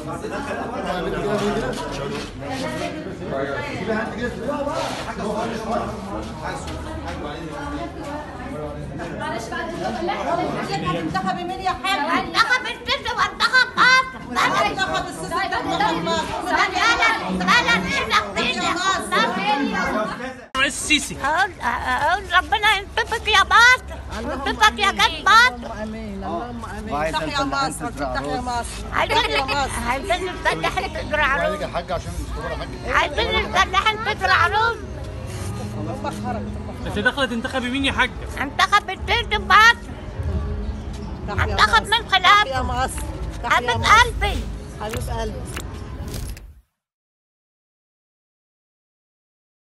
معلش بعد هتنتخبي مين يا حاج؟ هنتخب الست وهنتخب مصر. هنتخب الست وهنتخب مصر. رئيس السيسي. اقول ربنا ينصفك يا مصر، ينصفك يا جد مصر. اللهم امين اللهم امين. تحيا مصر تحيا مصر. عايزين الفلاحين تزرع رز. يا حاج عشان عايزين الفلاحين تزرع رز. انت داخله تنتخبي مين يا حاجه؟ انتخب الست مصر. انتخب من خلافه. تحيا مصر. حبيب قلبي. حبيب قلبي.